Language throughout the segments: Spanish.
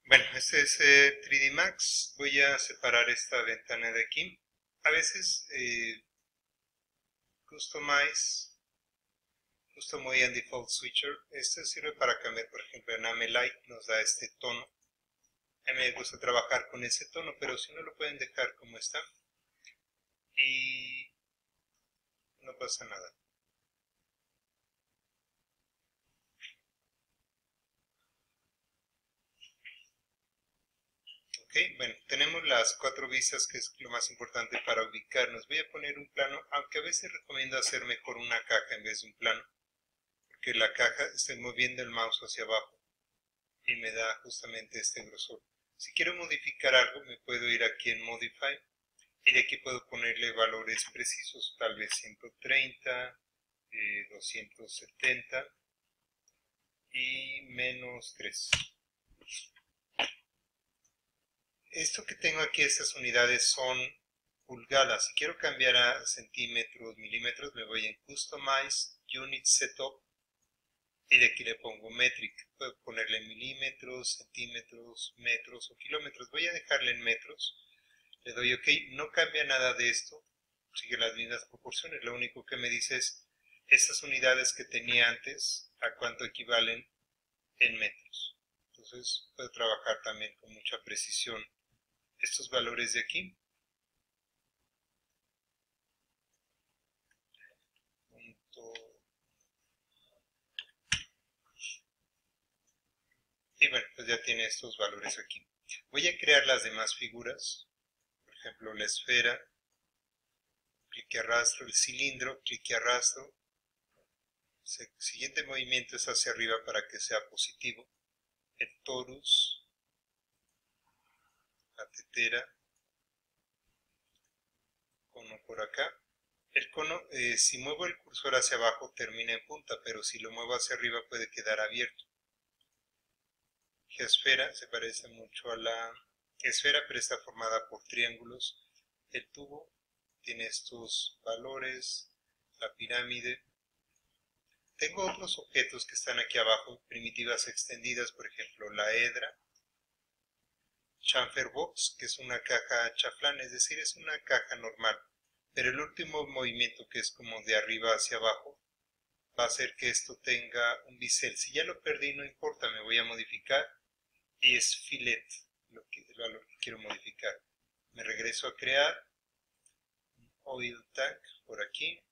Bueno, este es 3D Max. Voy a separar esta ventana de aquí. A veces Customize, Custom Way and Default Switcher. Este sirve para cambiar, por ejemplo, en Amelight nos da este tono. A mí me gusta trabajar con ese tono, pero si no lo pueden dejar como está. Y no pasa nada. Ok, bueno, tenemos las cuatro vistas, que es lo más importante para ubicarnos. Voy a poner un plano, aunque a veces recomiendo hacer mejor una caja en vez de un plano, porque la caja estoy moviendo el mouse hacia abajo y me da justamente este grosor. Si quiero modificar algo, me puedo ir aquí en Modify y de aquí puedo ponerle valores precisos, tal vez 130, 270 y menos 3. Esto que tengo aquí, estas unidades son pulgadas. Si quiero cambiar a centímetros, milímetros, me voy en Customize, Unit Setup y de aquí le pongo Metric. Puedo ponerle milímetros, centímetros, metros o kilómetros. Voy a dejarle en metros. Le doy OK. No cambia nada de esto. Sigue las mismas proporciones. Lo único que me dice es estas unidades que tenía antes, a cuánto equivalen en metros. Entonces puedo trabajar también con mucha precisión estos valores de aquí. Y bueno, pues ya tiene estos valores aquí. Voy a crear las demás figuras. Por ejemplo, la esfera. Clic y arrastro. El cilindro. Clic y arrastro. El siguiente movimiento es hacia arriba para que sea positivo. El torus. La tetera. Cono por acá. El cono, si muevo el cursor hacia abajo, termina en punta, pero si lo muevo hacia arriba puede quedar abierto. Geosfera se parece mucho a la esfera, pero está formada por triángulos. El tubo tiene estos valores, la pirámide. Tengo otros objetos que están aquí abajo, primitivas extendidas, por ejemplo la hedra. Chamfer box, que es una caja chaflán, es decir, es una caja normal. Pero el último movimiento, que es como de arriba hacia abajo, va a hacer que esto tenga un bisel. Si ya lo perdí, no importa, me voy a modificar y es fillet, el valor que quiero modificar. Me regreso a crear oil tank por aquí.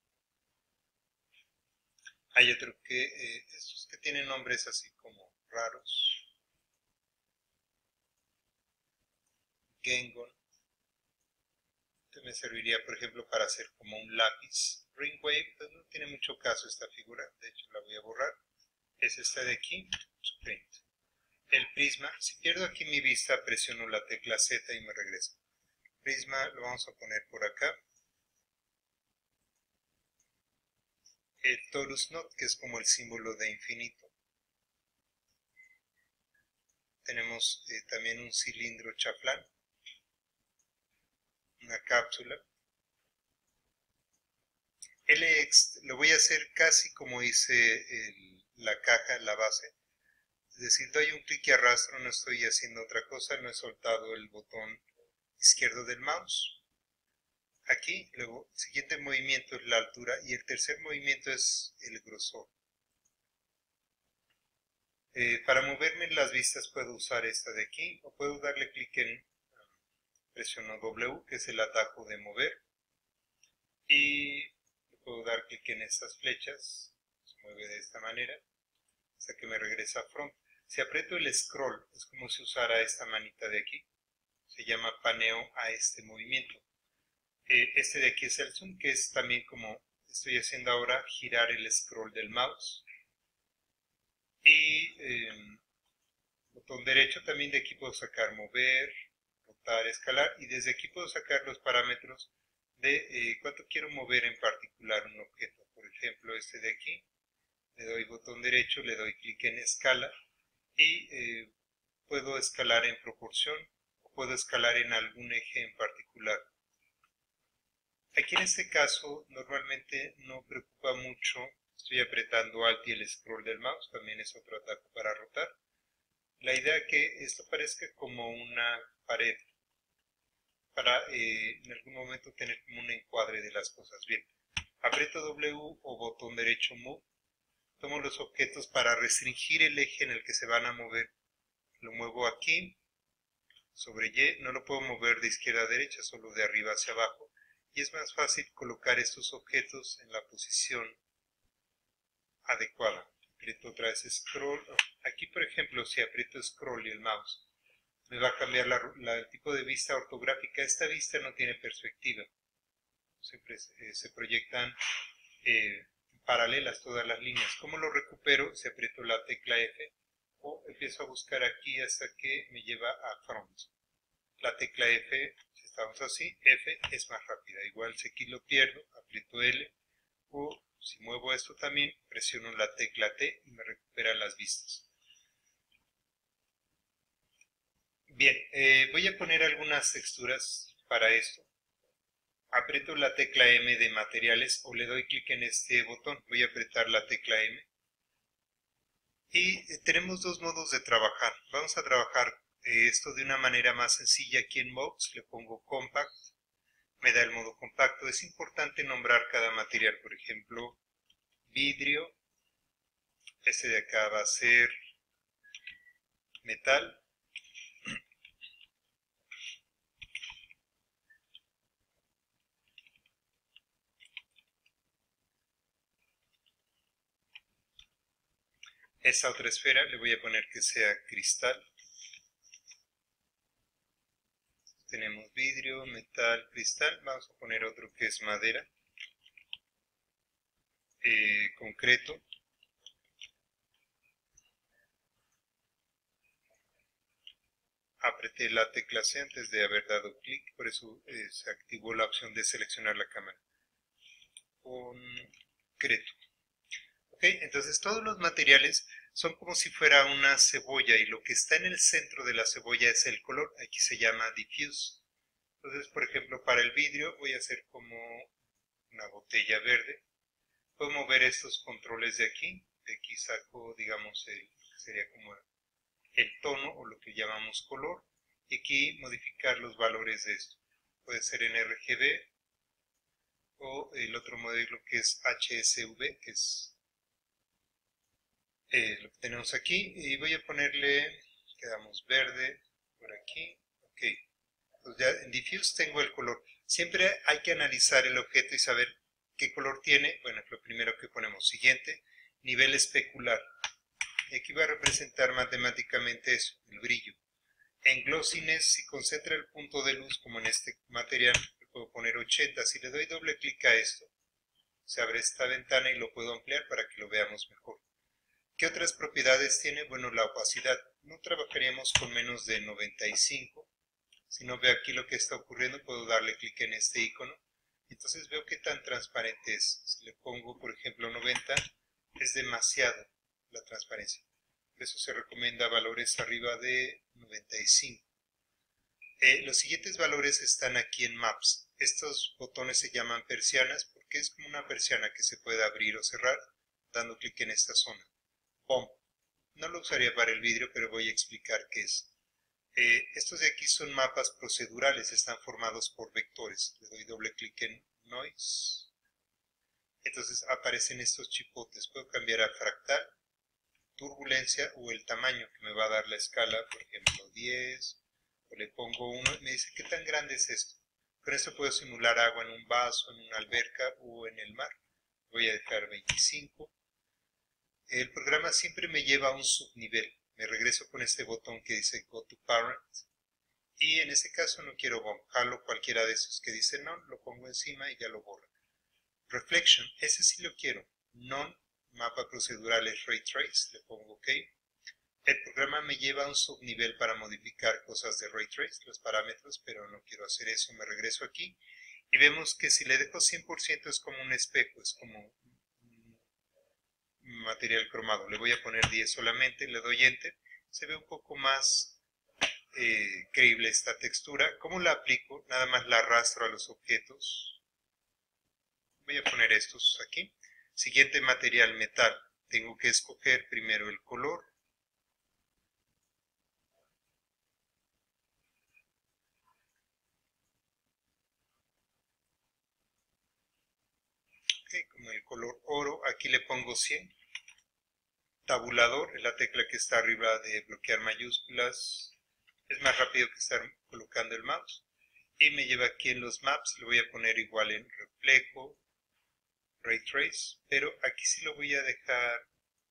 Hay otro que, estos que tienen nombres así como raros. Gengon. Este me serviría, por ejemplo, para hacer como un lápiz. Ringwave, pues no tiene mucho caso esta figura, de hecho la voy a borrar. Es esta de aquí, Print. El prisma, si pierdo aquí mi vista, presiono la tecla Z y me regreso. Prisma lo vamos a poner por acá. El torus knot, que es como el símbolo de infinito. Tenemos también un cilindro chaflán, una cápsula. LX lo voy a hacer casi como hice la caja, la base. Es decir, doy un clic y arrastro, no estoy haciendo otra cosa, no he soltado el botón izquierdo del mouse. Aquí, luego, el siguiente movimiento es la altura y el tercer movimiento es el grosor. Para moverme en las vistas puedo usar esta de aquí o puedo darle clic en, presiono W, que es el atajo de mover, y puedo dar clic en estas flechas, se mueve de esta manera, hasta que me regresa a front. Si aprieto el scroll, es como si usara esta manita de aquí, se llama paneo a este movimiento. Este de aquí es el zoom, que es también como estoy haciendo ahora, girar el scroll del mouse. Y botón derecho también, de aquí puedo sacar mover, rotar, escalar, y desde aquí puedo sacar los parámetros de cuánto quiero mover en particular un objeto. Por ejemplo, este de aquí, le doy botón derecho, le doy clic en escala y puedo escalar en proporción o puedo escalar en algún eje en particular. Aquí en este caso normalmente no preocupa mucho, estoy apretando Alt y el scroll del mouse, también es otro ataque para rotar. La idea es que esto parezca como una pared para en algún momento tener como un encuadre de las cosas. Bien, aprieto W o botón derecho Move, tomo los objetos para restringir el eje en el que se van a mover. Lo muevo aquí, sobre Y, no lo puedo mover de izquierda a derecha, solo de arriba hacia abajo. Y es más fácil colocar estos objetos en la posición adecuada. Aprieto otra vez Scroll. Aquí, por ejemplo, si aprieto Scroll y el mouse, me va a cambiar el tipo de vista ortográfica. Esta vista no tiene perspectiva. Siempre se proyectan paralelas todas las líneas. ¿Cómo lo recupero? Si aprieto la tecla F o empiezo a buscar aquí hasta que me lleva a Front. La tecla F, si estamos así, F es más rápida. Igual si aquí lo pierdo, aprieto L o si muevo esto también, presiono la tecla T y me recupera las vistas. Bien, voy a poner algunas texturas para esto. Aprieto la tecla M de materiales o le doy clic en este botón. Voy a apretar la tecla M. Y tenemos dos modos de trabajar. Vamos a trabajar esto de una manera más sencilla. Aquí en Modes le pongo Compact. Me da el modo compacto. Es importante nombrar cada material. Por ejemplo, vidrio. Este de acá va a ser metal. Esta otra esfera le voy a poner que sea cristal. Tenemos vidrio, metal, cristal. Vamos a poner otro que es madera. Concreto. Apreté la tecla C antes de haber dado clic, por eso se activó la opción de seleccionar la cámara. Concreto. Ok, entonces todos los materiales son como si fuera una cebolla y lo que está en el centro de la cebolla es el color. Aquí se llama diffuse. Entonces, por ejemplo, para el vidrio voy a hacer como una botella verde. Puedo mover estos controles de aquí. De aquí saco, digamos, sería como el tono o lo que llamamos color. Y aquí modificar los valores de esto. Puede ser en RGB o el otro modelo que es HSV, que es lo que tenemos aquí. Y voy a ponerle, quedamos verde por aquí. Ok. Entonces ya en Diffuse tengo el color. Siempre hay que analizar el objeto y saber qué color tiene. Bueno, es lo primero que ponemos. Siguiente, nivel especular. Y aquí va a representar matemáticamente eso, el brillo. En glossiness, si concentra el punto de luz, como en este material, le puedo poner 80. Si le doy doble clic a esto, se abre esta ventana y lo puedo ampliar para que lo veamos mejor. ¿Qué otras propiedades tiene? Bueno, la opacidad. No trabajaríamos con menos de 95. Si no veo aquí lo que está ocurriendo, puedo darle clic en este icono. Entonces veo qué tan transparente es. Si le pongo, por ejemplo, 90, es demasiado la transparencia. Por eso se recomienda valores arriba de 95. Los siguientes valores están aquí en Maps. Estos botones se llaman persianas porque es como una persiana que se puede abrir o cerrar dando clic en esta zona. Bomb. No lo usaría para el vidrio, pero voy a explicar qué es. Estos de aquí son mapas procedurales, están formados por vectores. Le doy doble clic en Noise. Entonces aparecen estos chipotes. Puedo cambiar a fractal, turbulencia o el tamaño que me va a dar la escala, por ejemplo 10, o le pongo 1 y me dice qué tan grande es esto. Con esto puedo simular agua en un vaso, en una alberca o en el mar. Voy a dejar 25. El programa siempre me lleva a un subnivel. Me regreso con este botón que dice Go to Parent. Y en este caso no quiero bomb. Jalo cualquiera de esos que dice None, lo pongo encima y ya lo borra. Reflection, ese sí lo quiero. None, mapa procedural es Ray Trace, le pongo OK. El programa me lleva a un subnivel para modificar cosas de Ray Trace, los parámetros, pero no quiero hacer eso. Me regreso aquí y vemos que si le dejo 100% es como un espejo, es como material cromado. Le voy a poner 10 solamente, le doy Enter. Se ve un poco más creíble esta textura. ¿Cómo la aplico? Nada más la arrastro a los objetos. Voy a poner estos aquí. Siguiente material, metal. Tengo que escoger primero el color. como el color oro, aquí le pongo 100. Tabulador es la tecla que está arriba de bloquear mayúsculas. Es más rápido que estar colocando el mouse. Y me lleva aquí en los maps, le voy a poner igual en reflejo, ray trace, pero aquí sí lo voy a dejar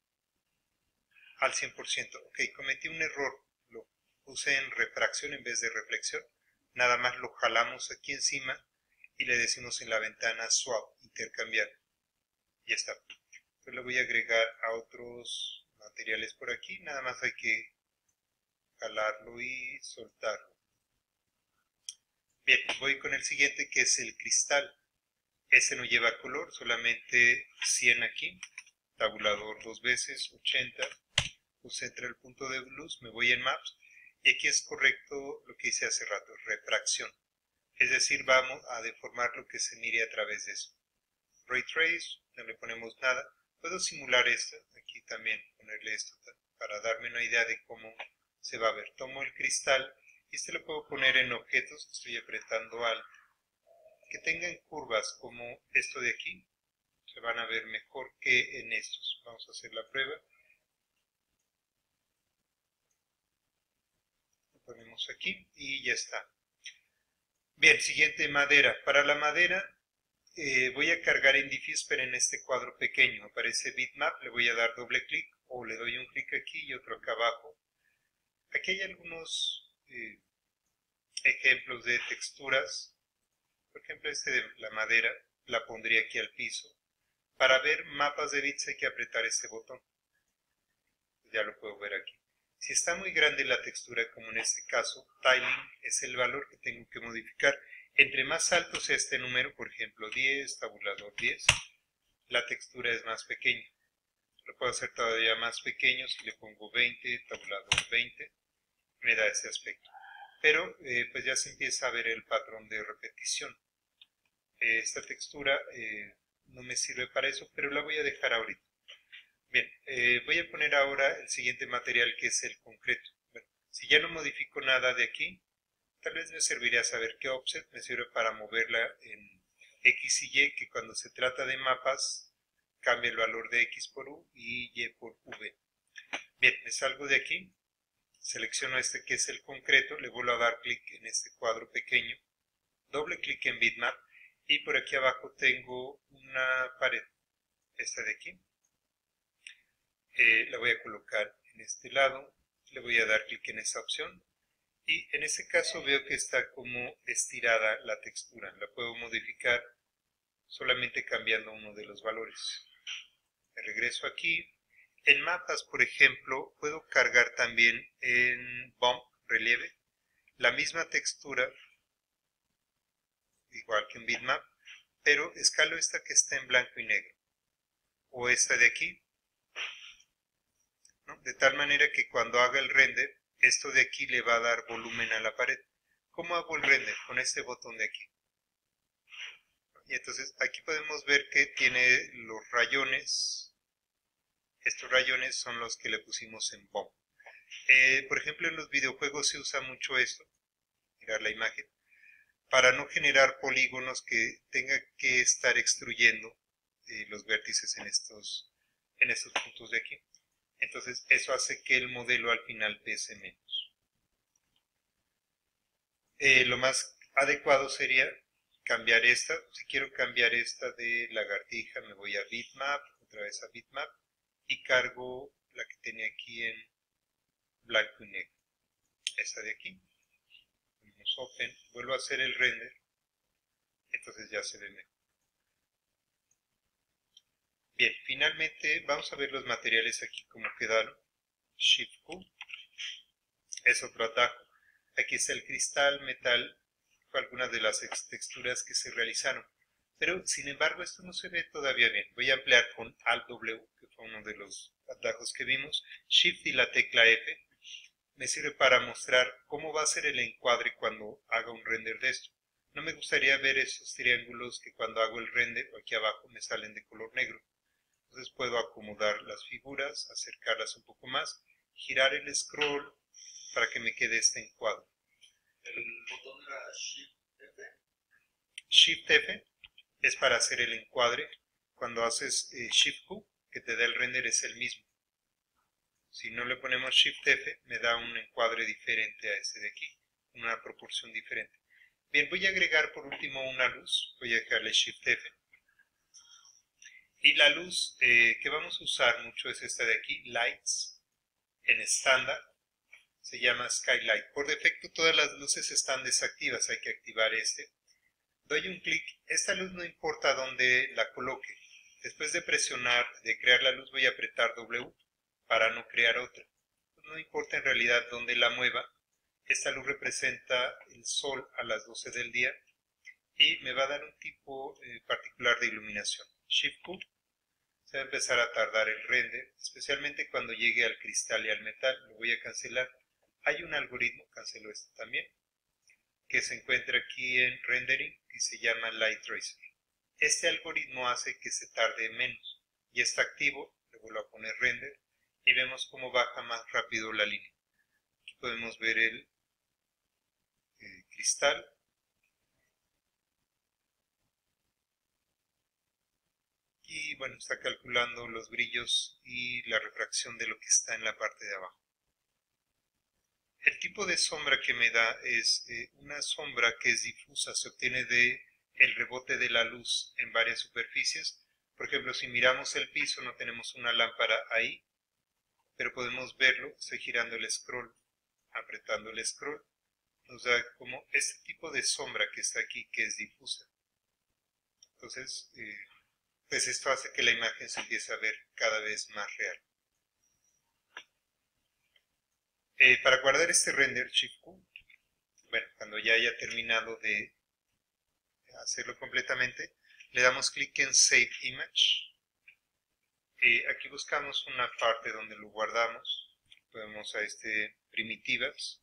al 100%. Ok, cometí un error, lo puse en refracción en vez de reflexión. Nada más lo jalamos aquí encima y le decimos en la ventana swap, intercambiar. Ya está. Entonces le voy a agregar a otros materiales por aquí, nada más hay que jalarlo y soltarlo. Bien, voy con el siguiente que es el cristal. Este no lleva color, solamente 100 aquí, tabulador 2 veces, 80, concentra el punto de luz, me voy en Maps, y aquí es correcto lo que hice hace rato, refracción. Es decir, vamos a deformar lo que se mire a través de eso. Ray Trace, no le ponemos nada. Puedo simular esto, aquí también ponerle esto para darme una idea de cómo se va a ver. Tomo el cristal y este lo puedo poner en objetos, estoy apretando Alt. Que tengan curvas como esto de aquí, se van a ver mejor que en estos. Vamos a hacer la prueba. Lo ponemos aquí y ya está. Bien, siguiente madera. Para la madera voy a cargar en Diffuse, pero en este cuadro pequeño. Aparece Bitmap, le voy a dar doble clic o le doy un clic aquí y otro acá abajo. Aquí hay algunos ejemplos de texturas. Por ejemplo, este de la madera la pondría aquí al piso. Para ver mapas de bits hay que apretar este botón. Ya lo puedo ver aquí. Si está muy grande la textura, como en este caso, tiling es el valor que tengo que modificar. Entre más alto sea este número, por ejemplo 10, tabulador 10, la textura es más pequeña. Lo puedo hacer todavía más pequeño si le pongo 20, tabulador 20, me da ese aspecto. Pero pues ya se empieza a ver el patrón de repetición. Esta textura no me sirve para eso, pero la voy a dejar ahorita. Bien, voy a poner ahora el siguiente material que es el concreto. Bueno, si ya no modifico nada de aquí, tal vez me serviría saber qué offset me sirve para moverla en X y Y, que cuando se trata de mapas cambia el valor de X por U y Y por V. Bien, me salgo de aquí, selecciono este que es el concreto, le vuelvo a dar clic en este cuadro pequeño, doble clic en Bitmap y por aquí abajo tengo una pared, esta de aquí. La voy a colocar en este lado, le voy a dar clic en esa opción y en este caso veo que está como estirada la textura. La puedo modificar solamente cambiando uno de los valores. Me regreso aquí. En mapas, por ejemplo, puedo cargar también en bump, relieve, la misma textura, igual que en bitmap, pero escalo esta que está en blanco y negro, o esta de aquí, ¿no? De tal manera que cuando haga el render, esto de aquí le va a dar volumen a la pared. ¿Cómo hago el render? Con este botón de aquí. Y entonces aquí podemos ver que tiene los rayones. Estos rayones son los que le pusimos en bump. Por ejemplo, en los videojuegos se usa mucho esto, mirar la imagen, para no generar polígonos que tenga que estar extruyendo los vértices en estos puntos de aquí. Entonces eso hace que el modelo al final pese menos. Lo más adecuado sería cambiar esta. Si quiero cambiar esta de lagartija, me voy a Bitmap, otra vez a Bitmap, y cargo la que tenía aquí en blanco y negro. Esta de aquí. Ponemos Open, vuelvo a hacer el render, entonces ya se ve mejor. Bien, finalmente vamos a ver los materiales aquí como quedaron. Shift Q es otro atajo. Aquí está el cristal, metal, algunas de las texturas que se realizaron. Pero sin embargo esto no se ve todavía bien. Voy a ampliar con Alt W, que fue uno de los atajos que vimos. Shift y la tecla F me sirve para mostrar cómo va a ser el encuadre cuando haga un render de esto. No me gustaría ver esos triángulos que cuando hago el render aquí abajo me salen de color negro. Entonces puedo acomodar las figuras, acercarlas un poco más, girar el scroll para que me quede este encuadre. El botón era Shift F. Shift F es para hacer el encuadre. cuando haces Shift Q, que te da el render, es el mismo. Si no le ponemos Shift F, me da un encuadre diferente a ese de aquí, una proporción diferente. Bien, voy a agregar por último una luz, voy a dejarle Shift F. Y la luz que vamos a usar mucho es esta de aquí, Lights, en estándar, se llama Skylight. Por defecto todas las luces están desactivas, hay que activar este. Doy un clic, esta luz no importa dónde la coloque. Después de presionar, de crear la luz, voy a apretar W para no crear otra. No importa en realidad dónde la mueva, esta luz representa el sol a las 12 del día y me va a dar un tipo particular de iluminación. Shift Q, se va a empezar a tardar el render, especialmente cuando llegue al cristal y al metal, lo voy a cancelar. Hay un algoritmo, cancelo este también, que se encuentra aquí en Rendering y se llama Light Tracer. Este algoritmo hace que se tarde menos. Ya está activo, le vuelvo a poner Render y vemos cómo baja más rápido la línea. Aquí podemos ver el cristal. Y bueno, está calculando los brillos y la refracción de lo que está en la parte de abajo. El tipo de sombra que me da es una sombra que es difusa, se obtiene de el rebote de la luz en varias superficies. Por ejemplo, si miramos el piso no tenemos una lámpara ahí, pero podemos verlo, estoy girando el scroll, apretando el scroll, nos da como este tipo de sombra que está aquí, que es difusa. Entonces, pues esto hace que la imagen se empiece a ver cada vez más real. Para guardar este render, Shift Q, bueno, cuando ya haya terminado de hacerlo completamente, le damos clic en Save Image. Aquí buscamos una parte donde lo guardamos. Podemos a primitivas.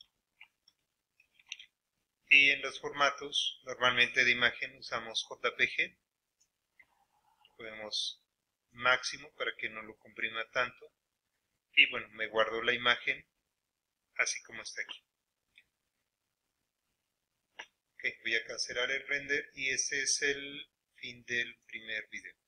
Y en los formatos, normalmente de imagen usamos JPG. Podemos máximo para que no lo comprima tanto. Y bueno, me guardo la imagen así como está aquí. Ok, voy a cancelar el render y ese es el fin del primer video.